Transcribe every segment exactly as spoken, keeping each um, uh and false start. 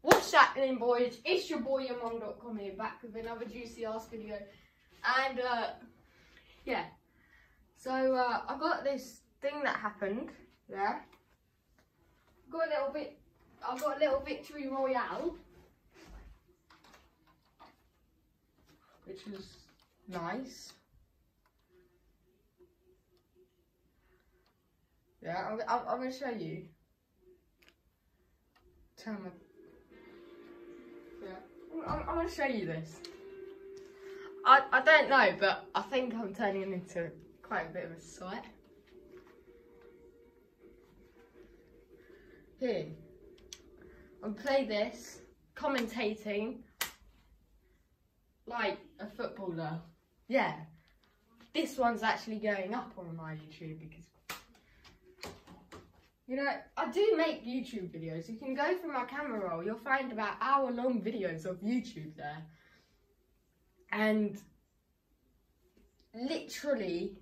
What's happening, boys? It's your boy your mum dot com here, back with another juicy ass video. And uh yeah. So uh I got this thing that happened, yeah. Got a little bit I got a little victory royale. Which was nice. Yeah, I'm, I'm, I'm going to show you. Turn my... Yeah, I'm, I'm going to show you this. I, I don't know, but I think I'm turning into quite a bit of a sight. Here. I'll play this, commentating, like a footballer. Yeah. This one's actually going up on my YouTube because... You know, I do make YouTube videos. You can go through my camera roll. You'll find about hour-long videos of YouTube there. And literally,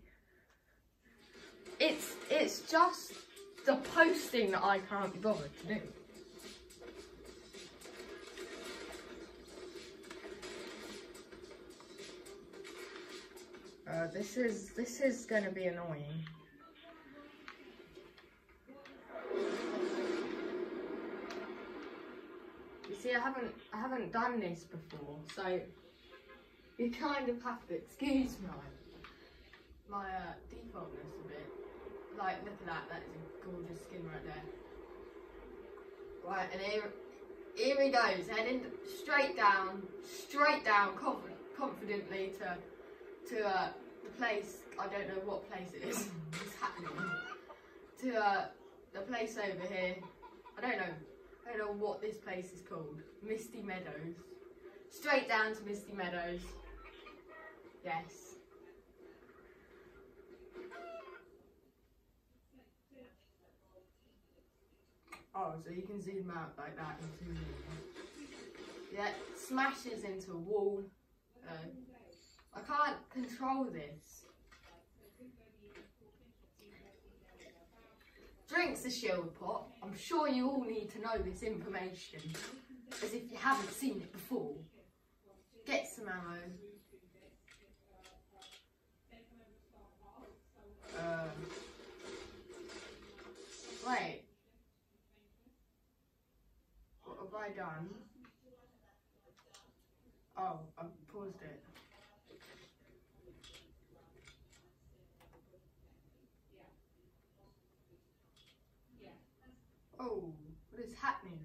it's it's just the posting that I can't be bothered to do. Uh, this is this is going to be annoying. See, I haven't, I haven't done this before, so you kind of have to excuse my, my uh, defaultness a bit. Like, look at that, that is a gorgeous skin right there. Right, and here, here he goes, heading straight down, straight down, conf confidently to, to uh, the place, I don't know what place it is, it's happening, to uh, the place over here, I don't know. I don't know what this place is called. Misty Meadows. Straight down to Misty Meadows. Yes. Oh, so you can zoom out like that and zoom in. Yeah, smashes into a wall. Uh, I can't control this. Drinks a shield pot. I'm sure you all need to know this information, as if you haven't seen it before. Get some ammo. Uh, wait. What have I done? Oh, I've paused it. Oh, what is happening?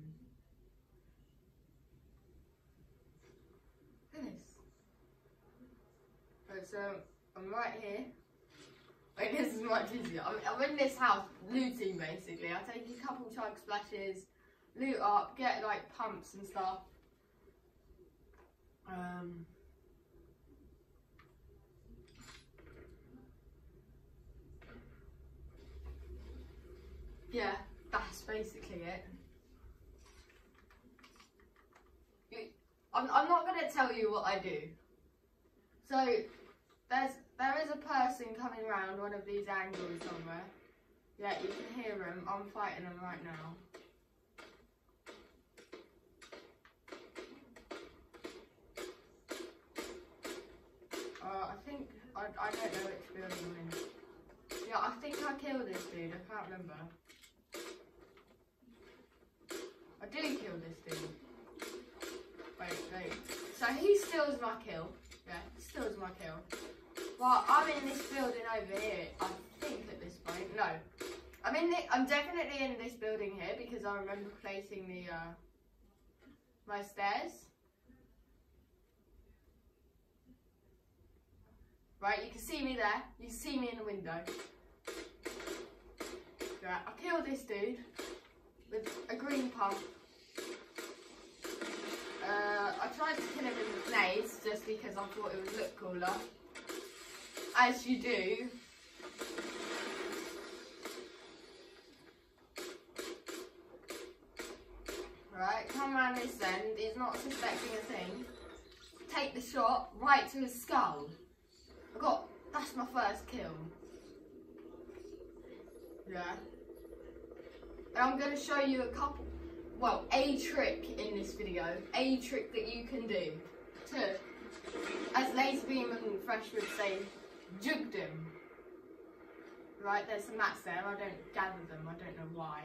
Look at this. Right, so I'm right here. Wait, this is much easier. I'm, I'm in this house looting basically. I take a couple chug splashes, loot up, get like pumps and stuff. Um. Yeah. That's basically it. I'm, I'm not going to tell you what I do. So, there's there is a person coming around one of these angles somewhere. Yeah, you can hear him. I'm fighting him right now. Uh, I think, I, I don't know which building I'm in. Yeah, I think I killed this dude. I can't remember. I do kill this dude. Wait, wait. So he steals my kill. Yeah, he steals my kill. Well, I'm in this building over here. I think at this point. No. I'm in the, I'm definitely in this building here because I remember placing the uh my stairs. Right, you can see me there. You can see me in the window. Right, I killed this dude with a green pump. Uh, I tried to kill him with grenades just because I thought it would look cooler. As you do. Right, come around this end. He's not suspecting a thing. Take the shot right to his skull. I got, that's my first kill. Yeah. And I'm going to show you a couple well, a trick in this video, a trick that you can do to, as Laserbeam and Fresh would say, jug them. Right, there's some mats there, I don't gather them, I don't know why.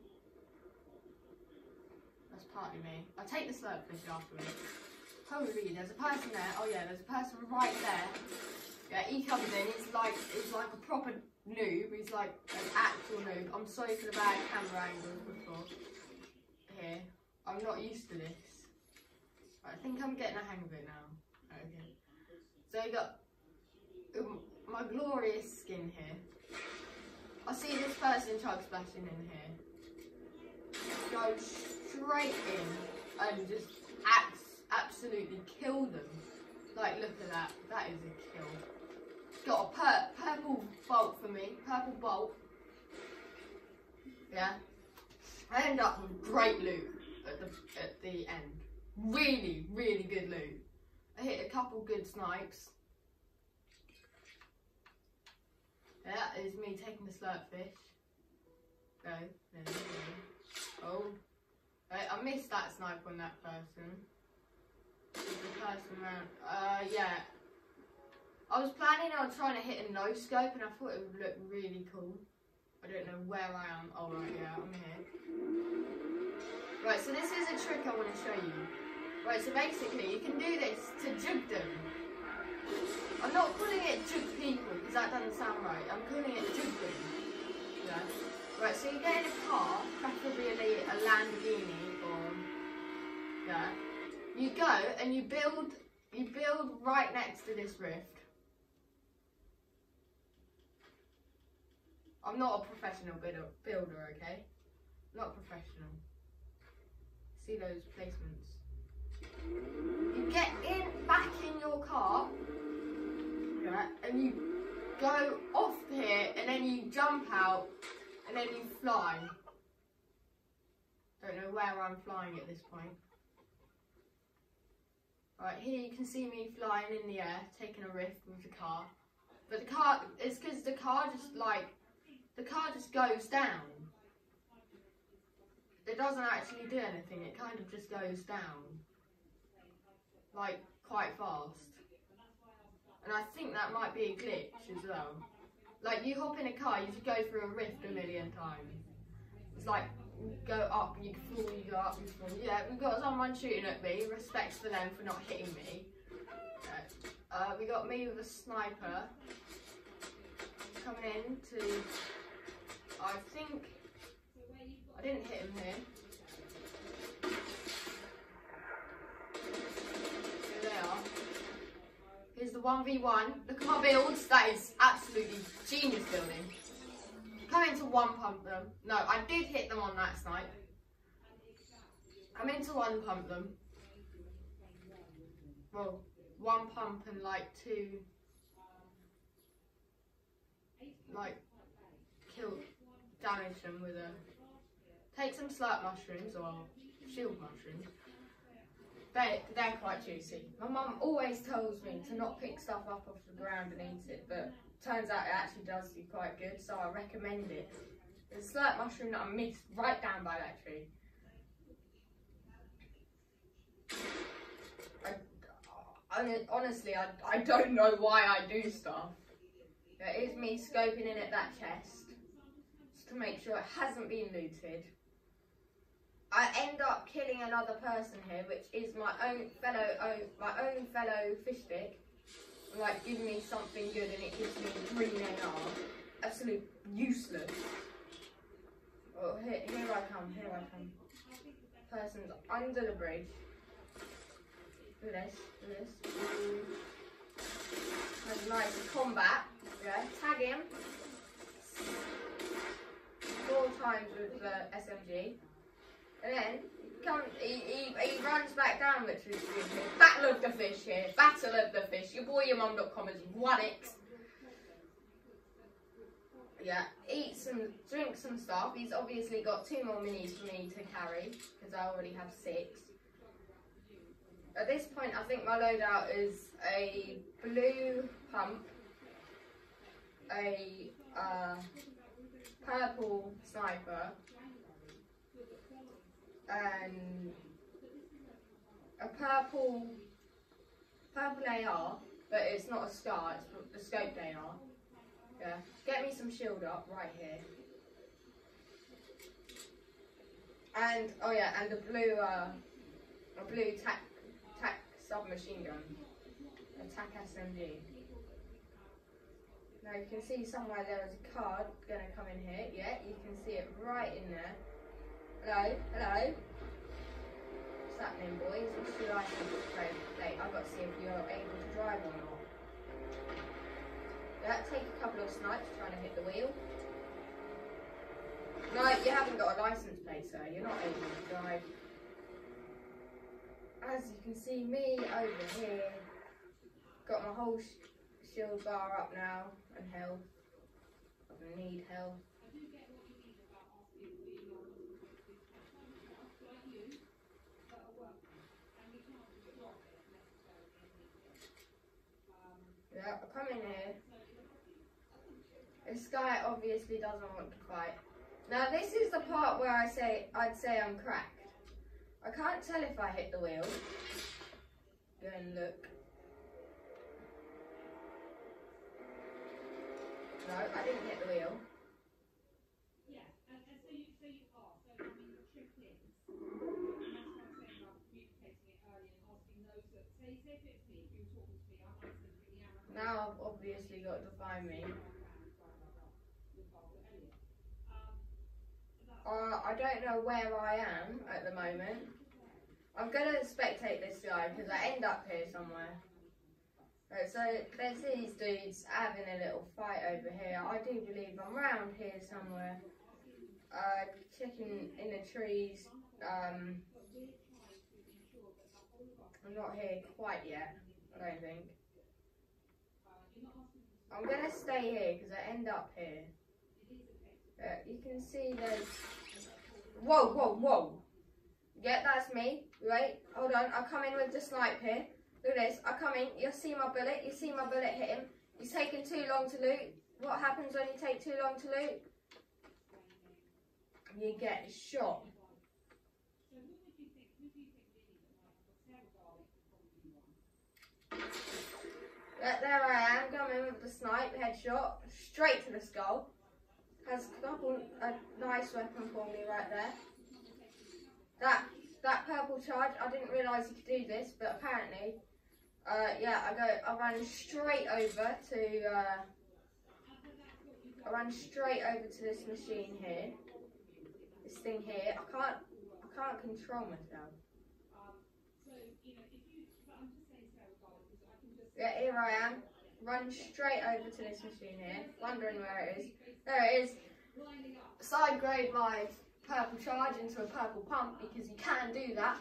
That's partly me. I'll take the slurp fish afterwards. Holy, there's a person there. Oh yeah, there's a person right there. Yeah, he comes in, he's like, he's like a proper noob, he's like an actual noob. I'm sorry for the bad camera angles before. Here, I'm not used to this. I think I'm getting a hang of it now. Okay. So you got um, my glorious skin here. I see this person chug splashing in here. Go straight in and just ax absolutely kill them. Like, look at that. That is a kill. Got a pur purple bolt for me. Purple bolt. Yeah. I end up with great loot at the at the end. Really, really good loot. I hit a couple good snipes. Yeah, that is me taking the slurp fish. Go. There we go. Oh. I missed that snipe on that person. The person around. Uh, yeah. I was planning on trying to hit a no scope and I thought it would look really cool. I don't know where I am. Oh, right, yeah, I'm here. Right, so this is a trick I want to show you. Right, so basically, you can do this to jug them. I'm not calling it jug people because that doesn't sound right. I'm calling it jug them. Yeah. Right, so you get in a car, preferably a Lamborghini or yeah. You go and you build you build right next to this rift. I'm not a professional builder, builder, okay? Not professional. See those placements. You get in back in your car, yeah, and you go off here and then you jump out. And then you fly. Don't know where I'm flying at this point. Right, here you can see me flying in the air, taking a rift with the car. But the car, it's because the car just like, the car just goes down. It doesn't actually do anything, it kind of just goes down. Like, quite fast. And I think that might be a glitch as well. Like, you hop in a car, you just go through a rift a million times. It's like, you go up, you fall, you go up, you fall. Yeah, we've got someone shooting at me. Respects for them for not hitting me. Uh, we got me with a sniper. Coming in to, I think, I didn't hit him here. Here they are. Here's the one v one. Look at my builds. That is absolutely genius building. Coming to one pump them. No, I did hit them on that snipe. I'm into one pump them. Well, one pump and like two, like kill, damage them with a. Take some slurp mushrooms or shield mushrooms. They, they're quite juicy. My mum always tells me to not pick stuff up off the ground and eat it, but turns out it actually does do quite good, so I recommend it. There's a slurp mushroom that I missed right down by that tree. I, I, honestly, I, I don't know why I do stuff. It is me scoping in at that chest, just to make sure it hasn't been looted. I end up killing another person here, which is my own fellow, own, my own fellow fish stick. Like, give me something good, and it gives me green A R. Absolute useless. Oh, here, here I come. Here I come. Person's under the bridge. Do this. Do this. Has a nice combat. Yeah. Tag him. Four times with the S M G. And then come, he, he, he runs back down, which is good. Battle of the fish here. Battle of the fish. Your boy, your mum dot com has won it. Yeah, eat some, drink some stuff. He's obviously got two more minis for me to carry because I already have six. At this point, I think my loadout is a blue pump, a uh, purple sniper, and a purple purple A R, but it's not a SCAR, it's the scoped A R. Yeah, get me some shield up right here. And oh yeah, and a blue uh, a blue tac tac submachine gun, a tac S M G. Now you can see somewhere there is a card going to come in here. Yeah, you can see it right in there. Hello, hello. What's happening, boys? What's your license plate? I've got to see if you're able to drive or not. Yeah, take a couple of snipes trying to hit the wheel. No, you haven't got a license plate, sir. You're not able to drive. As you can see, me over here, got my whole sh shield bar up now, and health. I need health. Yeah, I come in here. This guy obviously doesn't want to fight. Now this is the part where I say I'd say I'm cracked. I can't tell if I hit the wheel. Go and look. No, I didn't hit the wheel. Yeah, and, and so you so you are. So I mean the trick is, and that's what I'm saying about communicating it early and asking those that say say if it's me, if you're talking to me, I might send you the arrow. Now I've obviously got to find me. Uh, I don't know where I am at the moment. I'm going to spectate this guy because I end up here somewhere. Right, so there's these dudes having a little fight over here. I do believe I'm around here somewhere. Uh, checking in the trees. Um, I'm not here quite yet, I don't think. I'm going to stay here because I end up here. Uh, you can see there's... Whoa, whoa, whoa. Yeah, that's me. Right, hold on. I come in with the snipe here. Look at this. I come in. You see my bullet. You see my bullet hit him. He's taking too long to loot. What happens when you take too long to loot? You get shot. Yeah, there I am. Coming with the snipe. Headshot. Straight to the skull. Has a couple, a nice weapon for me right there. That that purple charge, I didn't realise you could do this, but apparently, uh, yeah, I go, I ran straight over to, uh, I ran straight over to this machine here, this thing here. I can't, I can't control myself. Yeah, here I am. Run straight over to this machine here, wondering where it is. There it is. So I grade my purple charge into a purple pump because you can do that.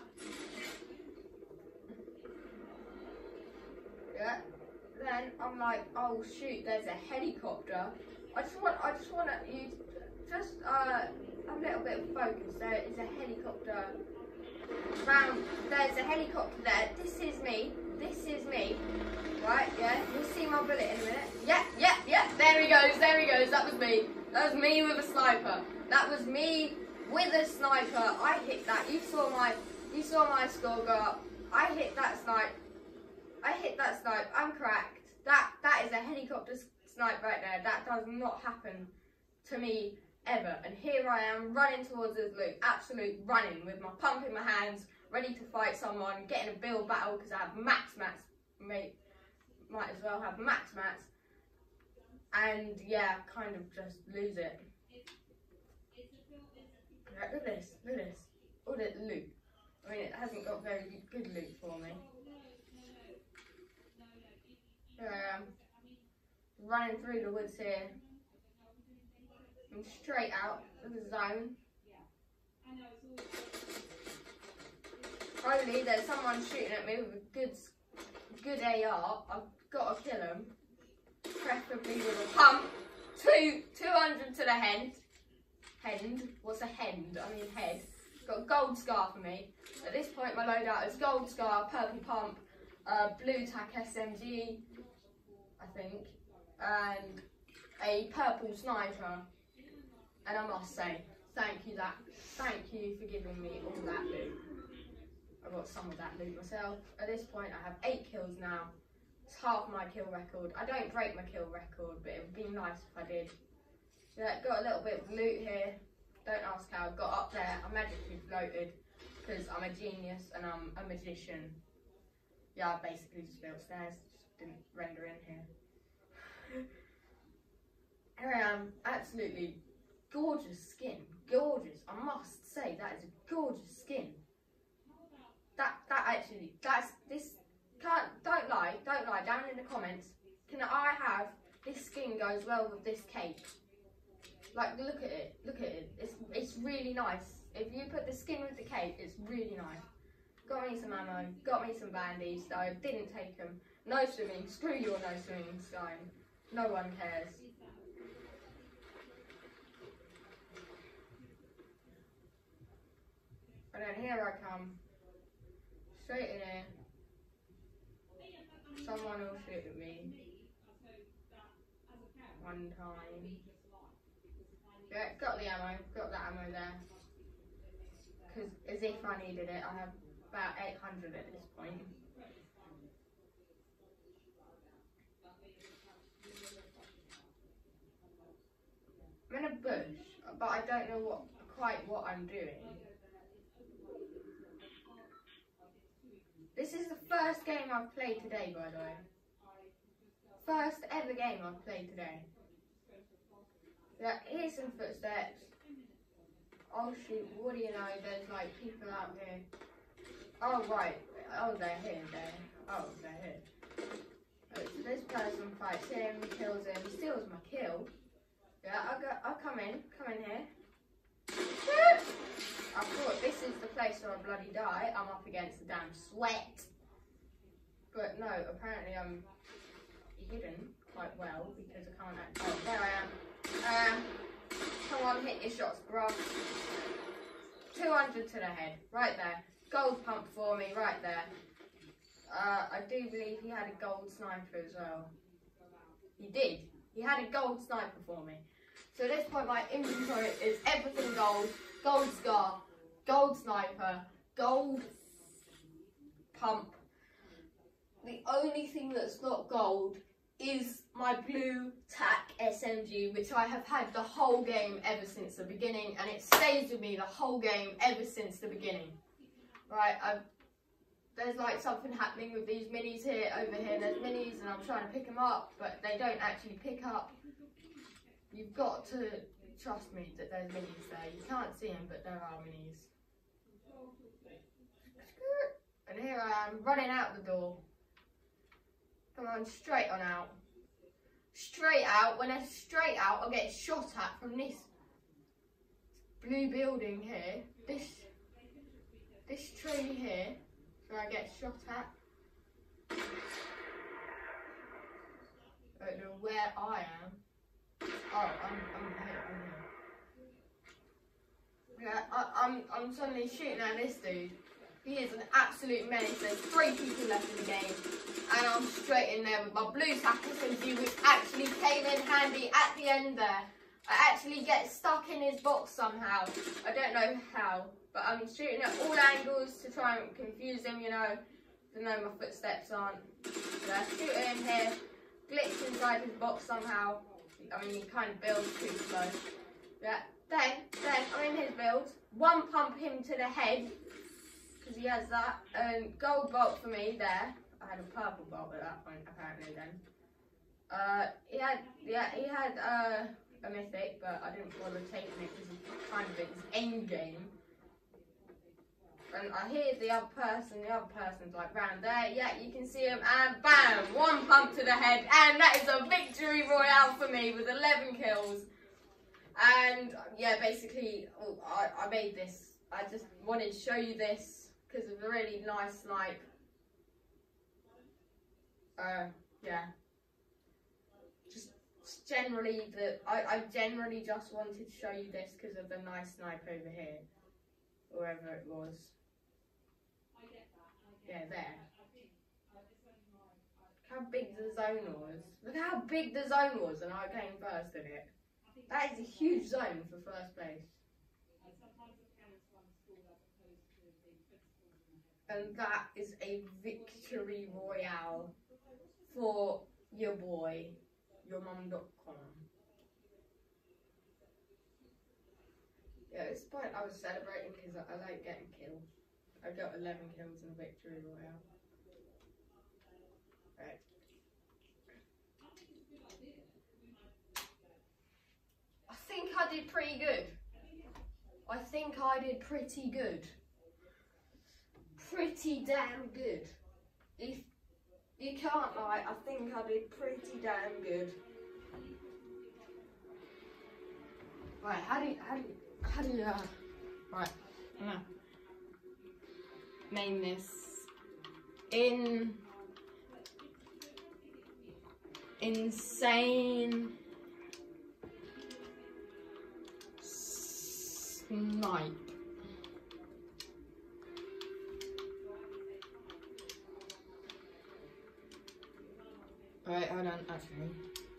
Yeah. Then I'm like, oh shoot, there's a helicopter. I just want, I just want to use just uh, a little bit of focus. There is a helicopter. Round. There's a helicopter there. This is me. This is me. Right, yeah, you'll see my bullet in a minute. Yeah, yeah, yeah, there he goes, there he goes, that was me. That was me with a sniper. That was me with a sniper. I hit that. You saw my, you saw my score go up. I hit that snipe. I hit that snipe. I'm cracked. That, that is a helicopter snipe right there. That does not happen to me ever. And here I am running towards this loot, absolute running with my pump in my hands, ready to fight someone, getting a build battle because I have max mats, mate. Might as well have max mats, and yeah, kind of just lose it. Right, look at this, look at this, all the loot. I mean, it hasn't got very good loot for me. Here I am, running through the woods here. I'm straight out of the zone. Probably there's someone shooting at me with a good, good A R. I've got to kill him, preferably with a pump. Two, two hundred to the head. Head. What's a head? I mean head. Got a gold scar for me. At this point, my loadout is gold scar, purple pump, uh, blue tac S M G, I think, and a purple sniper. And I must say, Thank you that. Thank you for giving me all that loot. I got some of that loot myself. At this point, I have eight kills now. It's half my kill record. I don't break my kill record, but it would be nice if I did. Yeah, got a little bit of loot here. Don't ask how I got up there. I magically floated because I'm a genius and I'm a magician. Yeah, I basically just built stairs. Just didn't render in here. Here I am. Absolutely gorgeous skin. Gorgeous. I must say that is a gorgeous skin. That that actually that's this can't don't lie, don't lie, down in the comments. Can I have this skin goes well with this cape? Like look at it, look at it. It's it's really nice. If you put the skin with the cape, it's really nice. Got me some ammo, got me some bandies, so I didn't take them. No swimming, screw your no swimming sign. No one cares. And then here I come. Straight in here. Someone will shoot at me. One time. Yeah, got the ammo. Got that ammo there. Because as if I needed it, I have about eight hundred at this point. I'm in a bush, but I don't know what quite what I'm doing. This is the first game I've played today, by the way. First ever game I've played today. Yeah, here's some footsteps. Oh shoot, what do you know, there's like people out here. Oh right, oh they're here, they're, oh they're here. So this person fights him, kills him, steals my kill. Yeah, I'll, go, I'll come in, come in here. I thought this is the place where I bloody die. I'm up against the damn sweat. But no, apparently I'm hidden quite well because I can't act. Oh, there I am. Um, come on, hit your shots, bro. two hundred to the head, right there. Gold pump for me, right there. Uh, I do believe he had a gold sniper as well. He did. He had a gold sniper for me. So at this point my inventory is everything gold, gold scar, gold sniper, gold pump. The only thing that's not gold is my blue tac S M G, which I have had the whole game ever since the beginning, and it stays with me the whole game ever since the beginning. Right, I've, there's like something happening with these minis here, over here, there's minis and I'm trying to pick them up, but they don't actually pick up. You've got to trust me that there's minis there. You can't see them, but there are minis. And here I am, running out the door. Come on, straight on out. Straight out. When I straight out, I'll get shot at from this blue building here. This, this tree here, where I get shot at. I don't know where I am. Oh, I'm, I'm here, I'm here. Yeah, I, I'm, I'm suddenly shooting at this dude. He is an absolute menace. There's three people left in the game. And I'm straight in there with my blue tac S M G, which actually came in handy at the end there. I actually get stuck in his box somehow. I don't know how. But I'm shooting at all angles to try and confuse him, you know. To know my footsteps aren't. So I shoot in here. Glitch inside his box somehow. I mean, he kind of builds too slow. Yeah. Then, then I'm in his build. One pump him to the head, because he has that. And gold bolt for me there. I had a purple bolt at that point, apparently then. Uh, he had, yeah, he had uh, a mythic, but I didn't bother taking it because it's kind of its end game. And I hear the other person, the other person's like round there, yeah, you can see him, and bam, one pump to the head, and that is a victory royale for me with eleven kills. And yeah, basically, oh, I, I made this, I just wanted to show you this, because of a really nice snipe. Uh, yeah. Just generally, the I, I generally just wanted to show you this because of the nice snipe over here, wherever it was. Yeah, there. Look how big the zone was. Look how big the zone was, and I came first in it. That is a huge zone for first place. And that is a victory royale for your boy, your mum dot com. Yeah, it's point I was celebrating because I, I like getting kills. I got eleven kills in victory royale. Right. I think I did pretty good. I think I did pretty good. Pretty damn good. If you can't lie, I think I did pretty damn good. Right, how do you, how do you, how do you, uh, right, I'm gonna name this in, insane snipe. Alright, hold on, actually.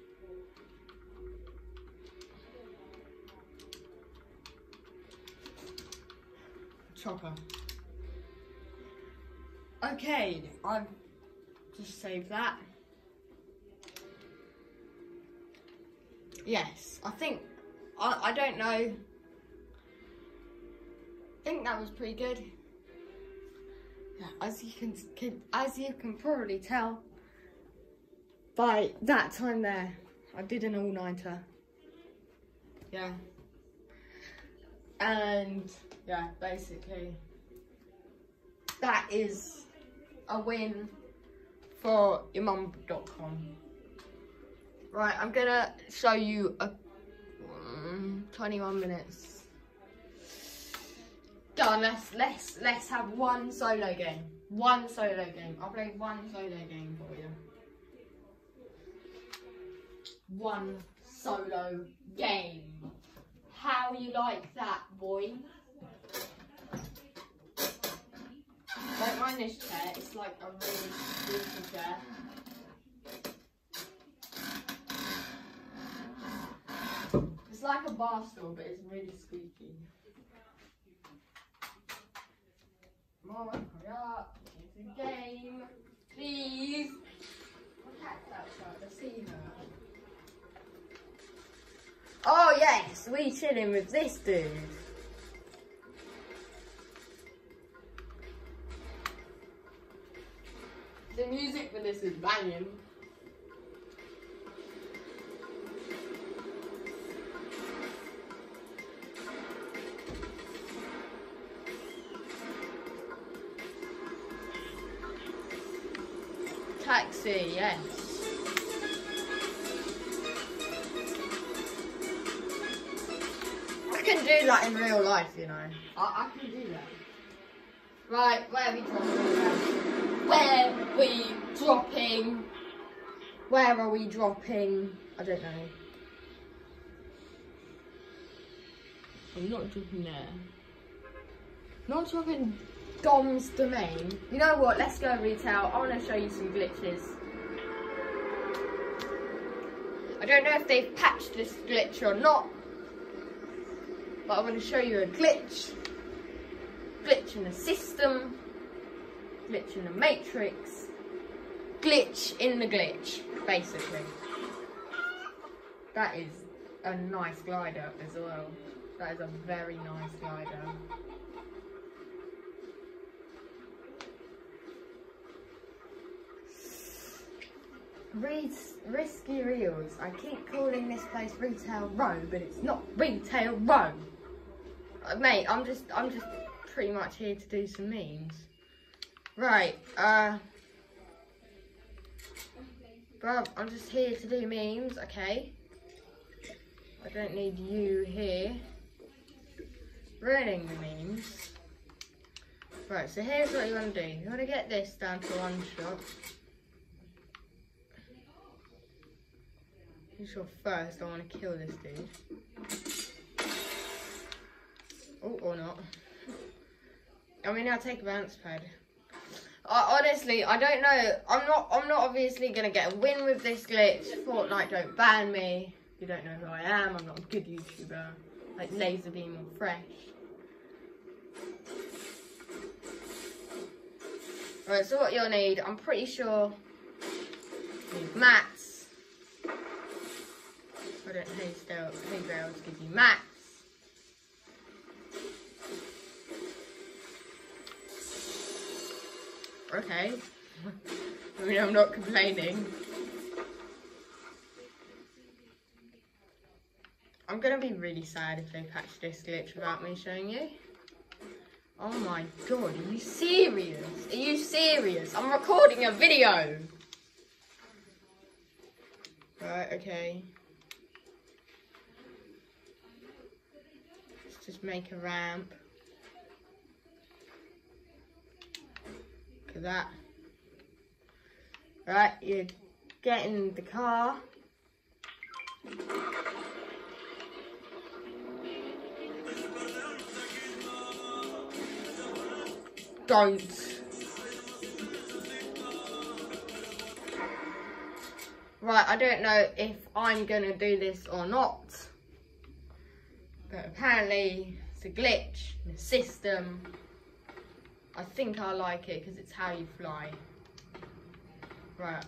Chopper. Okay, I've just saved that. Yes, I think, I, I don't know. I think that was pretty good. Yeah, as you can, can as you can probably tell by that time there, I did an all-nighter. Yeah. And yeah, basically that is a win for your mum dot com. Right, I'm gonna show you a um, twenty-one minutes. Done. Let's let's let's have one solo game. One solo game. I'll play one solo game for you. One solo game. How you like that, boy? Don't mind this chair. It's like a really squeaky chair. It's like a bar stool, but it's really squeaky. Come on, hurry up. It's a game. Please. My cat's outside. I see her. Oh yes, we chilling with this dude. The music for this is banging. Taxi, yes. I can do that in real life, you know. I, I can do that. Right, where are we dropping? Where are we dropping? Where are we dropping? I don't know. I'm not dropping there. Not dropping Dom's domain. You know what? Let's go retail. I want to show you some glitches. I don't know if they've patched this glitch or not, but I'm going to show you a glitch. Glitch in the system. Glitch in the matrix. Glitch in the glitch, basically. That is a nice glider as well. That is a very nice glider. Ris risky reels. I keep calling this place Retail Row, but it's not Retail Row. Uh, mate, I'm just, I'm just pretty much here to do some memes. Right, uh, bruv, I'm just here to do memes, okay? I don't need you here ruining the memes. Right, so here's what you want to do. You want to get this down to one shot. Sure, first I want to kill this dude. Oh, or not. I mean, I'll take a bounce pad. I, honestly, I don't know. I'm not. I'm not obviously gonna get a win with this glitch. Fortnite don't ban me. You don't know who I am. I'm not a good YouTuber like Laserbeam or Fresh. Right, so what you'll need, I'm pretty sure, you need mats. I don't know who's still, who else gives you mats. Okay. I mean, I'm not complaining. I'm gonna be really sad if they patch this glitch without me showing you. Oh my god, are you serious? Are you serious? I'm recording a video! Right, okay. Let's just make a ramp. Look at that. Right, you get in the car. Don't. Right, I don't know if I'm gonna do this or not, but apparently it's a glitch in the system. I think I like it because it's how you fly. Right.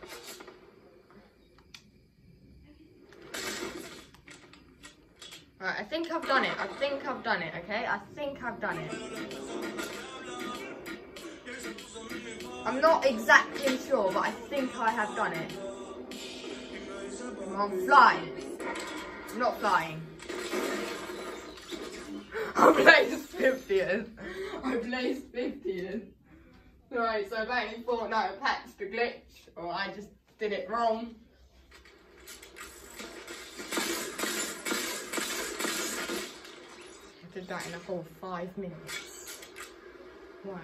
Right, I think I've done it. I think I've done it, okay? I think I've done it. I'm not exactly sure, but I think I have done it. I'm flying. I'm not flying. I placed fiftieth. I placed fiftieth. Right, so apparently Fortnite patched the glitch, or I just did it wrong. I did that in a whole five minutes. Wow.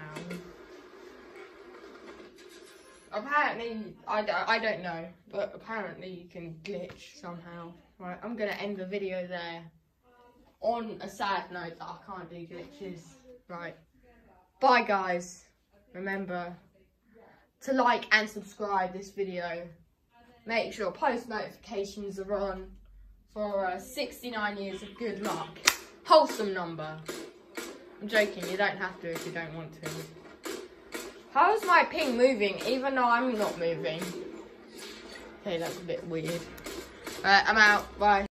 Apparently, I, I don't know, but apparently you can glitch somehow. Right, I'm going to end the video there on a sad note that I can't do glitches. Right, bye guys. Remember to like and subscribe this video. Make sure post notifications are on for uh, sixty-nine years of good luck. Wholesome number. I'm joking, you don't have to if you don't want to. How is my ping moving even though I'm not moving? Okay, that's a bit weird. Alright, I'm out. Bye.